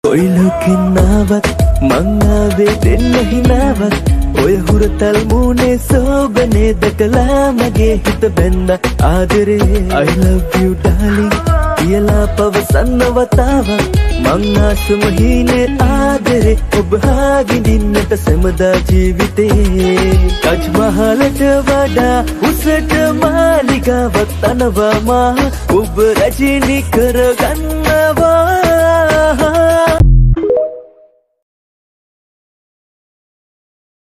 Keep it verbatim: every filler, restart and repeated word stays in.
කොයි ලෝකෙන්නාවත් මං ආවේ දෙන්න හිනාවක් ඔය හුරතල් මූනේ සෝබනේ දැකලා මගේ හිත බැන්න ආදරේ I love you darling කියලා පවසන්න වතාවක් මං ආසම හීනේ ආදරේ ඔබ හාගින්දින්නට සැමදා ජීවිතේ තජ් මහලට වඩා උසට මාලිගාවක් තනවා මා ඔබ රජිනි කරගන්නවා